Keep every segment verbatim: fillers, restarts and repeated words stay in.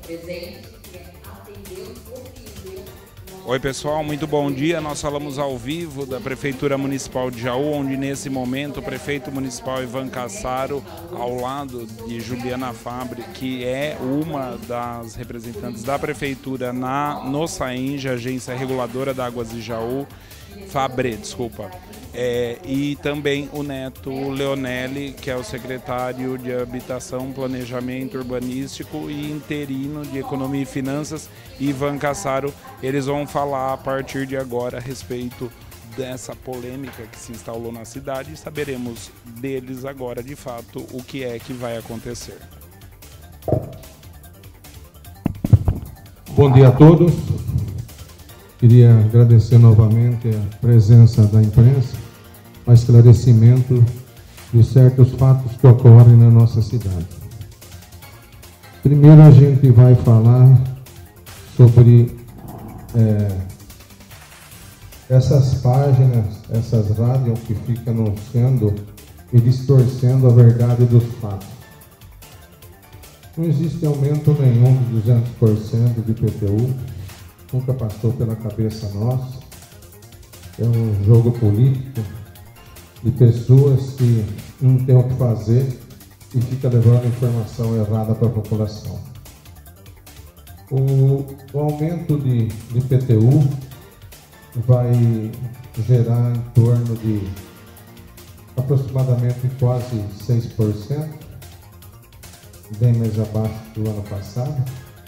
presentes, que é atender, compreender. Oi pessoal, muito bom dia. Nós falamos ao vivo da Prefeitura Municipal de Jaú, onde nesse momento o prefeito municipal Ivan Cassaro, ao lado de Juliana Fabre, que é uma das representantes da Prefeitura na no SAENGE, Agência Reguladora da Águas de Jaú, Fabre, desculpa. É, e também o neto Leonelli, que é o secretário de Habitação, Planejamento Urbanístico e interino de Economia e Finanças, Ivan Cassaro. Eles vão falar a partir de agora a respeito dessa polêmica que se instalou na cidade e saberemos deles agora, de fato, o que é que vai acontecer. Bom dia a todos. Queria agradecer novamente a presença da imprensa, a esclarecimento de certos fatos que ocorrem na nossa cidade. Primeiro a gente vai falar sobre é, essas páginas, essas rádios que ficam anunciando e distorcendo a verdade dos fatos. Não existe aumento nenhum de duzentos por cento de I P T U, nunca passou pela cabeça nossa. É um jogo político de pessoas que não têm o que fazer e fica levando informação errada para a população. O, o aumento de, de I P T U vai gerar em torno de aproximadamente quase seis por cento, bem mais abaixo do ano passado.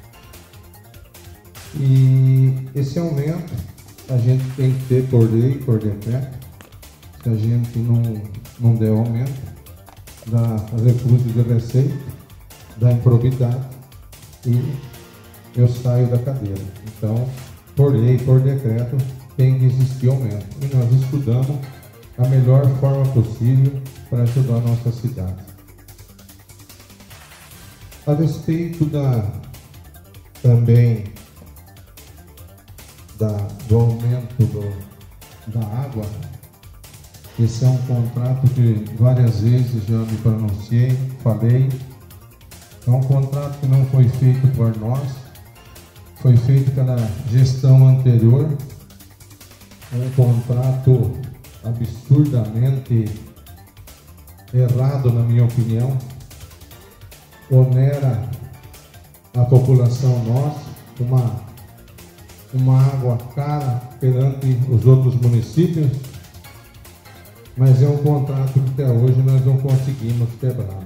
E esse aumento a gente tem que ter por lei, por decreto. Se a gente não, não der aumento, dá recurso de receita, dá improbidade e eu saio da cadeira. Então, por lei, por decreto, tem que existir aumento. E nós estudamos a melhor forma possível para ajudar a nossa cidade. A respeito da, também da, do aumento do, da água, esse é um contrato que várias vezes já me pronunciei, falei. É um contrato que não foi feito por nós, foi feito pela gestão anterior. Um contrato absurdamente errado, na minha opinião. Onera a população nossa, uma, uma água cara perante os outros municípios. Mas é um contrato que até hoje nós não conseguimos quebrar.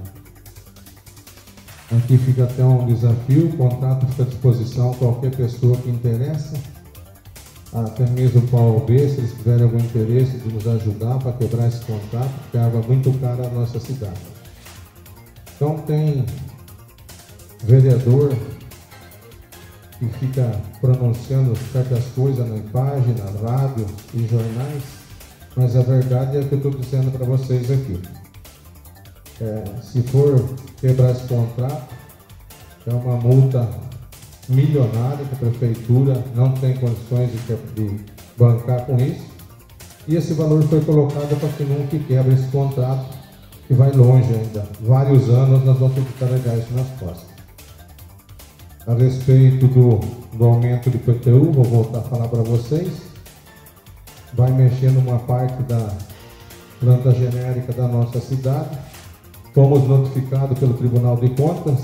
Aqui fica até um desafio, o contrato fica à disposição a qualquer pessoa que interessa, até mesmo para o O B, se eles tiverem algum interesse de nos ajudar para quebrar esse contrato, porque a água é muito cara na nossa cidade. Então tem vereador que fica pronunciando certas coisas na página, rádio e jornais, mas a verdade é o que eu estou dizendo para vocês aqui. É, se for quebrar esse contrato, é uma multa milionária que a prefeitura não tem condições de, de bancar com isso. E esse valor foi colocado para que nunca quebre esse contrato, que vai longe ainda. Vários anos nós vamos ter que carregar isso nas costas. A respeito do, do aumento de I P T U, vou voltar a falar para vocês. Vai mexer numa parte da planta genérica da nossa cidade. Fomos notificados pelo Tribunal de Contas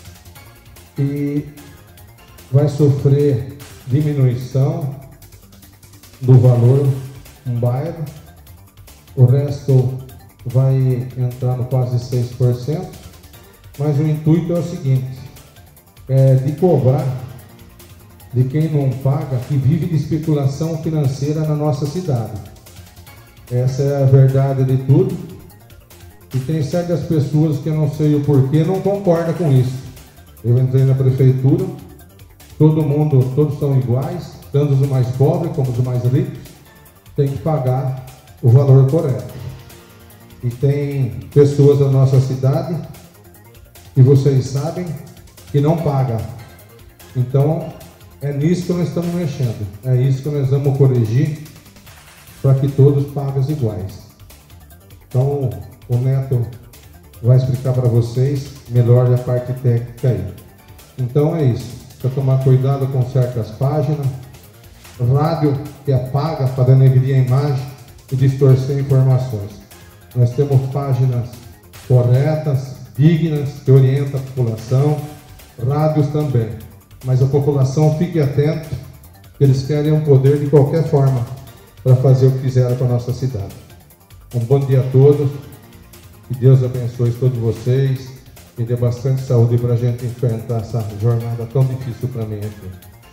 e vai sofrer diminuição do valor um bairro. O resto vai entrar no quase seis por cento, mas o intuito é o seguinte, é de cobrar de quem não paga, que vive de especulação financeira na nossa cidade. Essa é a verdade de tudo. E tem certas pessoas que eu não sei o porquê, não concordam com isso. Eu entrei na prefeitura, todo mundo, todos são iguais, tanto os mais pobres como os mais ricos, tem que pagar o valor correto. E tem pessoas da nossa cidade, que vocês sabem, que não pagam. Então, é nisso que nós estamos mexendo. É isso que nós vamos corrigir para que todos paguem iguais. Então, o Neto vai explicar para vocês melhor a parte técnica aí. Então é isso, para tomar cuidado com certas páginas, rádio que apaga para denegrir a imagem e distorcer informações. Nós temos páginas corretas, dignas, que orientam a população, rádios também, mas a população fique atenta, que eles querem um poder de qualquer forma para fazer o que fizeram com a nossa cidade. Um bom dia a todos, que Deus abençoe todos vocês e dê bastante saúde para a gente enfrentar essa jornada tão difícil para mim aqui.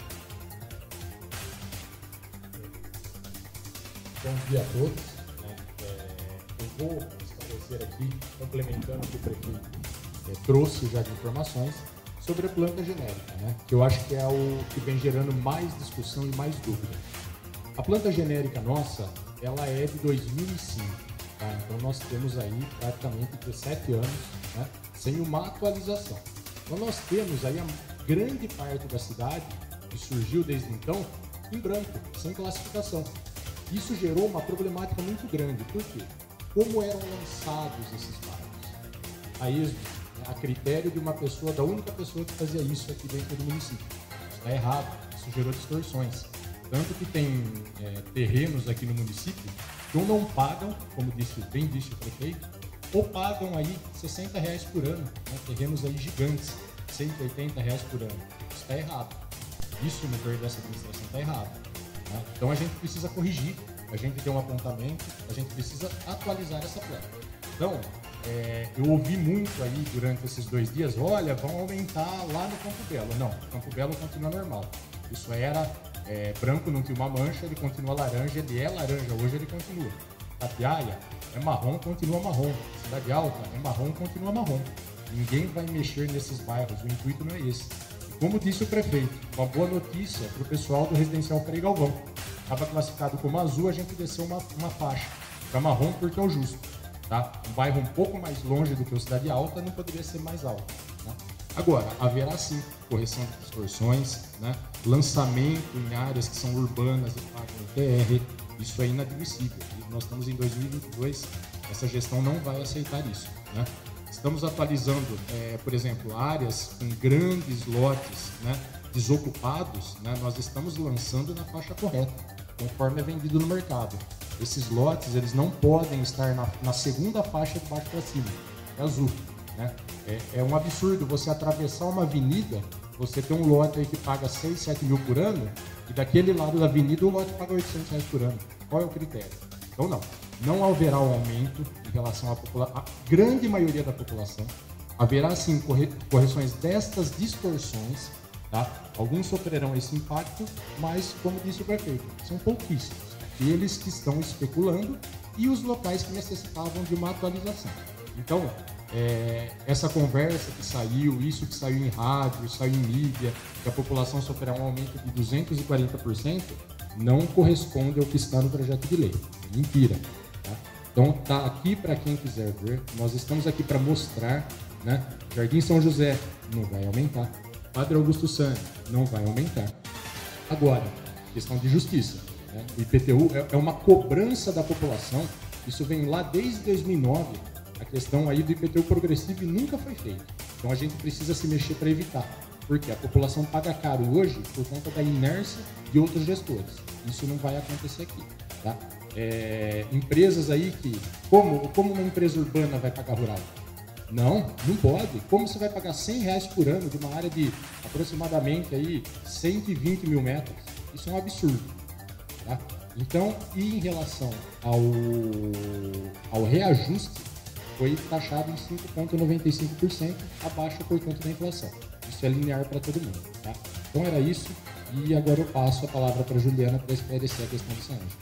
Bom dia a todos. Eu vou esclarecer aqui, complementando o que o prefeito é, trouxe já de informações sobre a planta genérica, né? Que eu acho que é o que vem gerando mais discussão e mais dúvida. A planta genérica nossa, ela é de dois mil e cinco, tá? Então nós temos aí praticamente dezessete anos, né, sem uma atualização. Então nós temos aí a grande parte da cidade que surgiu desde então em branco, sem classificação. Isso gerou uma problemática muito grande, porque como eram lançados esses bairros? A esmo, a critério de uma pessoa, da única pessoa que fazia isso aqui dentro do município. Isso está errado, isso gerou distorções. Tanto que tem é, terrenos aqui no município que ou não pagam, como disse, bem disse o prefeito, ou pagam aí sessenta reais por ano, né? Terrenos aí gigantes, cento e oitenta reais por ano. Isso está errado. Isso no governo dessa administração está errado. Né? Então a gente precisa corrigir, a gente tem um apontamento, a gente precisa atualizar essa planta. Então, é, eu ouvi muito aí durante esses dois dias, olha, vão aumentar lá no Campo Belo. Não, o Campo Belo continua normal. Isso era é, branco, não tinha uma mancha, ele continua laranja, ele é laranja, hoje ele continua. Tapiaia é marrom, continua marrom. Cidade Alta é marrom, continua marrom. Ninguém vai mexer nesses bairros, o intuito não é esse. E como disse o prefeito, uma boa notícia para o pessoal do residencial Frei Galvão. Estava classificado como azul, a gente desceu uma, uma faixa para marrom porque é o justo. Tá? Um bairro um pouco mais longe do que o Cidade Alta não poderia ser mais alto. Né? Agora, haverá sim correção de distorções, né? Lançamento em áreas que são urbanas e pagam I T R, isso é inadmissível. E nós estamos em dois mil e vinte e dois, essa gestão não vai aceitar isso. Né? Estamos atualizando, é, por exemplo, áreas com grandes lotes, né, desocupados, né, nós estamos lançando na faixa correta, conforme é vendido no mercado. Esses lotes, eles não podem estar na, na segunda faixa de baixo para cima, é azul. Né? É, é um absurdo você atravessar uma avenida, você tem um lote aí que paga seis, sete mil por ano, e daquele lado da avenida o lote paga oitocentos reais por ano. Qual é o critério? Então não, não haverá um aumento em relação à população, a grande maioria da população. Haverá sim corre, correções destas distorções, tá? Alguns sofrerão esse impacto, mas como disse o prefeito, são pouquíssimos. Aqueles que estão especulando e os locais que necessitavam de uma atualização. Então, é, essa conversa que saiu, isso que saiu em rádio, saiu em mídia, que a população sofrerá um aumento de duzentos e quarenta por cento, não corresponde ao que está no projeto de lei. É mentira. Tá? Então, tá aqui para quem quiser ver. Nós estamos aqui para mostrar, né? Jardim São José não vai aumentar. Padre Augusto Sani não vai aumentar. Agora, questão de justiça. Né? O I P T U é uma cobrança da população. Isso vem lá desde dois mil e nove. A questão aí do I P T U progressivo nunca foi feita. Então a gente precisa se mexer para evitar. Porque a população paga caro hoje por conta da inércia de outros gestores. Isso não vai acontecer aqui. Tá? É, empresas aí que... Como, como uma empresa urbana vai pagar rural? Não, não pode. Como você vai pagar cem reais por ano de uma área de aproximadamente aí cento e vinte mil metros? Isso é um absurdo. Tá? Então, e em relação ao, ao reajuste, foi taxado em cinco vírgula noventa e cinco por cento abaixo por conta da inflação. Isso é linear para todo mundo. Tá? Então era isso, e agora eu passo a palavra para a Juliana para esclarecer a questão do Saenja.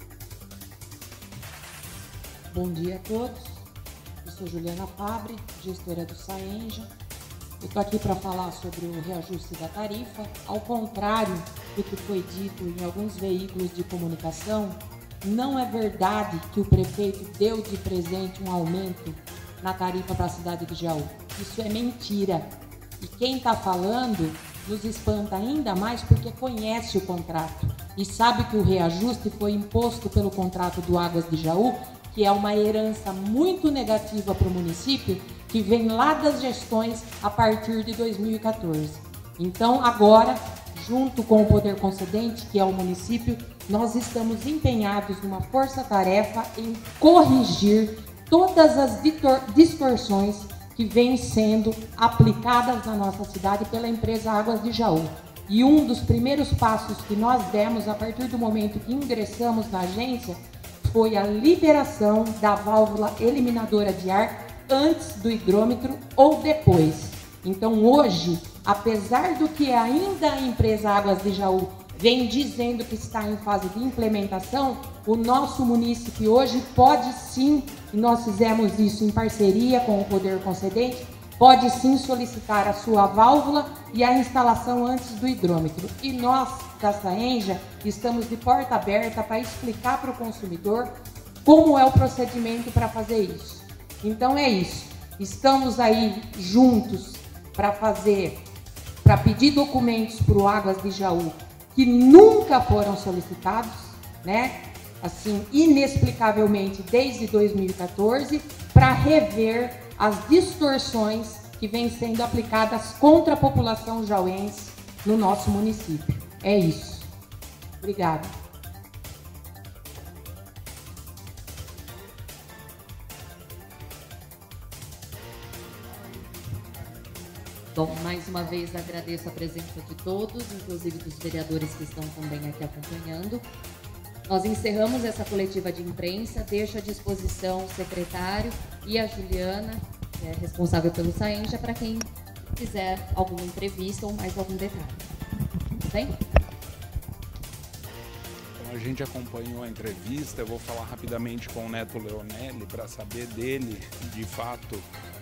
Bom dia a todos, eu sou Juliana Fabre, gestora do Saenja. Eu estou aqui para falar sobre o reajuste da tarifa. Ao contrário do que foi dito em alguns veículos de comunicação, não é verdade que o prefeito deu de presente um aumento na tarifa para a cidade de Jaú. Isso é mentira. E quem está falando nos espanta ainda mais porque conhece o contrato e sabe que o reajuste foi imposto pelo contrato do Águas de Jaú, que é uma herança muito negativa para o município que vem lá das gestões a partir de dois mil e quatorze. Então, agora, junto com o poder concedente, que é o município, nós estamos empenhados numa força-tarefa em corrigir todas as distorções que vêm sendo aplicadas na nossa cidade pela empresa Águas de Jaú. E um dos primeiros passos que nós demos a partir do momento que ingressamos na agência foi a liberação da válvula eliminadora de ar antes do hidrômetro ou depois. Então hoje, apesar do que ainda a empresa Águas de Jaú vem dizendo que está em fase de implementação, o nosso município hoje pode sim, e nós fizemos isso em parceria com o poder concedente, pode sim solicitar a sua válvula e a instalação antes do hidrômetro. E nós, da Saenja, estamos de porta aberta para explicar para o consumidor como é o procedimento para fazer isso. Então é isso. Estamos aí juntos para fazer, para pedir documentos para o Águas de Jaú que nunca foram solicitados, né? Assim, inexplicavelmente desde dois mil e quatorze, para rever as distorções que vêm sendo aplicadas contra a população jauense no nosso município. É isso. Obrigada. Bom, mais uma vez agradeço a presença de todos, inclusive dos vereadores que estão também aqui acompanhando. Nós encerramos essa coletiva de imprensa, deixo à disposição o secretário e a Juliana, que é responsável pelo Saenja, para quem quiser alguma entrevista ou mais algum detalhe. Tudo bem? Então, a gente acompanhou a entrevista, eu vou falar rapidamente com o Neto Leonelli para saber dele, de fato,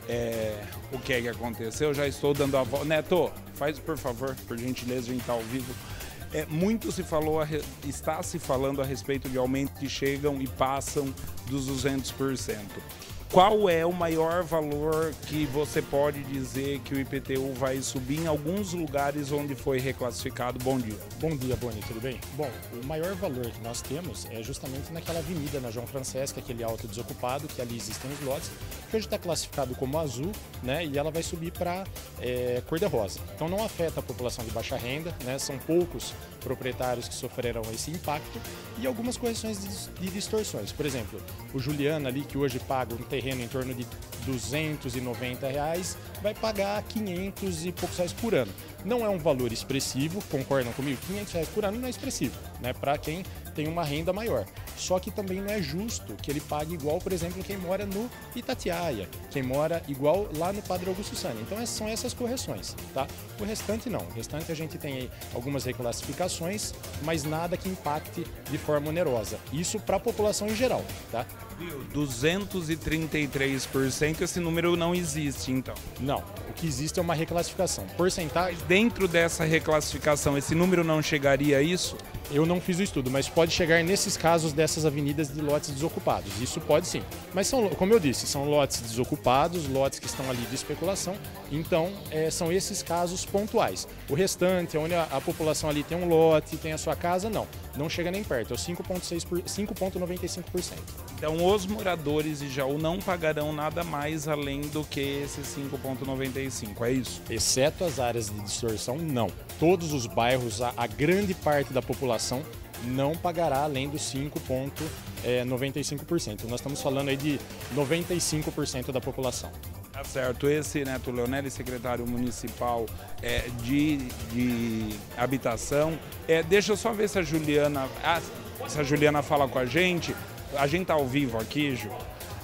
é, o que é que aconteceu. Já estou dando a voz. Neto, faz por favor, por gentileza, a gente está ao vivo. É, muito se falou, a, está se falando a respeito de aumentos que chegam e passam dos duzentos por cento. Qual é o maior valor que você pode dizer que o I P T U vai subir em alguns lugares onde foi reclassificado? Bom dia. Bom dia, Boni, tudo bem? Bom, o maior valor que nós temos é justamente naquela avenida, na João Francesca, aquele alto desocupado, que ali existem os lotes, que hoje está classificado como azul, né? E ela vai subir para é, cor-de-rosa. Então não afeta a população de baixa renda, né? São poucos proprietários que sofrerão esse impacto e algumas correções de, de distorções. Por exemplo, o Juliano ali, que hoje paga um terreno em torno de duzentos e noventa reais, vai pagar quinhentos e poucos reais por ano. Não é um valor expressivo, concordam comigo? quinhentos reais por ano não é expressivo, né? Para quem tem uma renda maior. Só que também não é justo que ele pague igual, por exemplo, quem mora no Itatiaia, quem mora igual lá no Padre Augusto Sani. Então essas são essas correções, tá? O restante não. O restante a gente tem aí algumas reclassificações, mas nada que impacte de forma onerosa. Isso para a população em geral, tá? duzentos e trinta e três por cento, esse número não existe, então? Não. O que existe é uma reclassificação. Porcentagem... Dentro dessa reclassificação, esse número não chegaria a isso? Eu não fiz o estudo, mas pode chegar nesses casos dessas avenidas de lotes desocupados. Isso pode sim. Mas, são, como eu disse, são lotes desocupados, lotes que estão ali de especulação. Então, é, são esses casos pontuais. O restante, onde a, a população ali tem um lote, tem a sua casa, não. Não chega nem perto, é o cinco vírgula noventa e cinco por cento. Então, os moradores de Jaú não pagarão nada mais além do que esse cinco vírgula noventa e cinco, é isso? Exceto as áreas de distorção, não. Todos os bairros, a, a grande parte da população não pagará além dos cinco vírgula noventa e cinco por cento. Nós estamos falando aí de noventa e cinco por cento da população. Tá certo. Esse Neto Leonelli, secretário municipal é, de, de habitação. É, deixa eu só ver se a Juliana, ah, se a Juliana fala com a gente. A gente tá ao vivo aqui, Ju.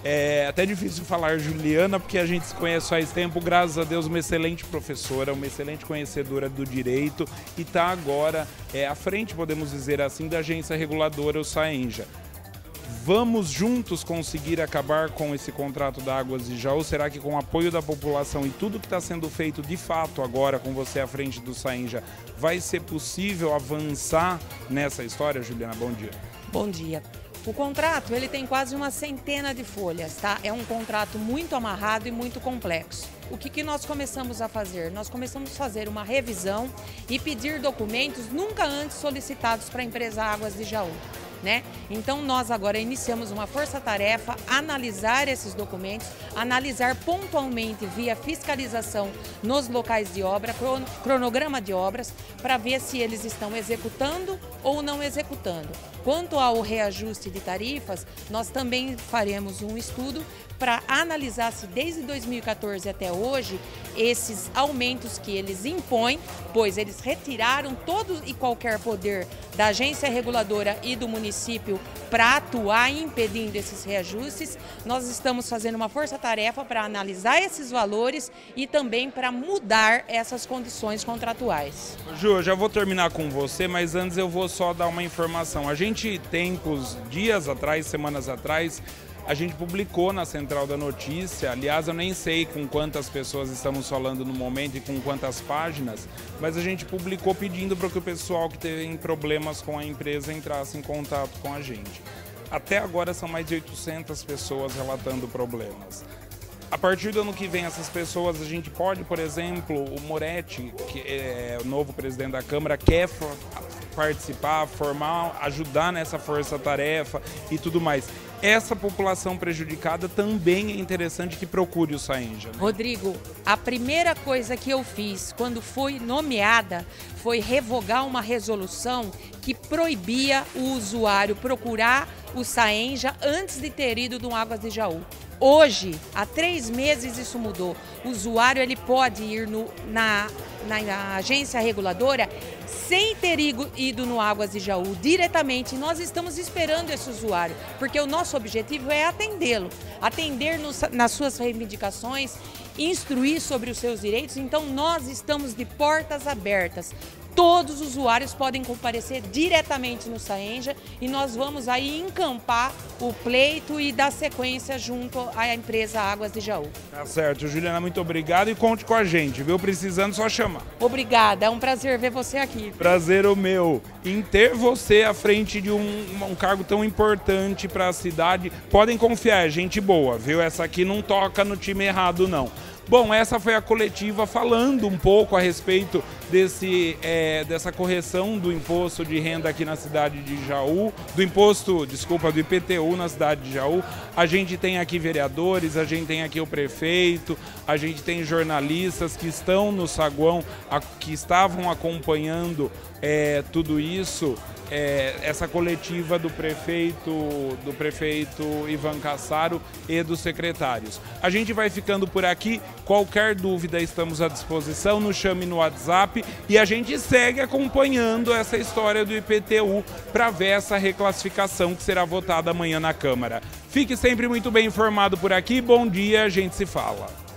É até difícil falar Juliana, porque a gente se conhece faz tempo, graças a Deus, uma excelente professora, uma excelente conhecedora do direito e está agora é, à frente, podemos dizer assim, da agência reguladora, o Saenja. Vamos juntos conseguir acabar com esse contrato da Águas de Jaú? Será que com o apoio da população e tudo que está sendo feito de fato agora com você à frente do Saenja, vai ser possível avançar nessa história, Juliana? Bom dia. Bom dia. O contrato, ele tem quase uma centena de folhas, tá? É um contrato muito amarrado e muito complexo. O que, que nós começamos a fazer? Nós começamos a fazer uma revisão e pedir documentos nunca antes solicitados para a empresa Águas de Jaú. né? Então nós agora iniciamos uma força-tarefa, analisar esses documentos, analisar pontualmente via fiscalização nos locais de obra, cronograma de obras, para ver se eles estão executando ou não executando. Quanto ao reajuste de tarifas, nós também faremos um estudo para analisar se desde dois mil e quatorze até hoje, esses aumentos que eles impõem, pois eles retiraram todo e qualquer poder da agência reguladora e do município para atuar impedindo esses reajustes, nós estamos fazendo uma força-tarefa para analisar esses valores e também para mudar essas condições contratuais. Ju, eu já vou terminar com você, mas antes eu vou só dar uma informação. A gente, tempos, dias atrás, semanas atrás, a gente publicou na Central da Notícia, aliás, eu nem sei com quantas pessoas estamos falando no momento e com quantas páginas, mas a gente publicou pedindo para que o pessoal que tem problemas com a empresa entrasse em contato com a gente. Até agora são mais de oitocentas pessoas relatando problemas. A partir do ano que vem, essas pessoas, a gente pode, por exemplo, o Moretti, que é o novo presidente da Câmara, quer participar, formar, ajudar nessa força-tarefa e tudo mais. Essa população prejudicada também é interessante que procure o Saenja, né? Rodrigo, a primeira coisa que eu fiz quando fui nomeada foi revogar uma resolução que proibia o usuário procurar o Saenja antes de ter ido no Águas de Jaú. Hoje, há três meses isso mudou. O usuário ele pode ir no, na, na, na agência reguladora sem ter ido no Águas de Jaú diretamente. Nós estamos esperando esse usuário, porque o nosso objetivo é atendê-lo, atender nos, nas suas reivindicações, instruir sobre os seus direitos. Então nós estamos de portas abertas. Todos os usuários podem comparecer diretamente no Saenja e nós vamos aí encampar o pleito e dar sequência junto à empresa Águas de Jaú. Tá certo, Juliana, muito obrigado e conte com a gente, viu? Precisando, só chamar. Obrigada, é um prazer ver você aqui. Prazer o meu. Em ter você à frente de um, um cargo tão importante para a cidade, podem confiar, é gente boa, viu? Essa aqui não toca no time errado, não. Bom, essa foi a coletiva falando um pouco a respeito desse, é, dessa correção do imposto de renda aqui na cidade de Jaú, do imposto, desculpa, do I P T U na cidade de Jaú. A gente tem aqui vereadores, a gente tem aqui o prefeito, a gente tem jornalistas que estão no saguão, a, que estavam acompanhando é, tudo isso. É, essa coletiva do prefeito, do prefeito Ivan Cassaro e dos secretários. A gente vai ficando por aqui. Qualquer dúvida estamos à disposição, nos chame no WhatsApp e a gente segue acompanhando essa história do I P T U para ver essa reclassificação que será votada amanhã na Câmara. Fique sempre muito bem informado por aqui. Bom dia, a gente se fala.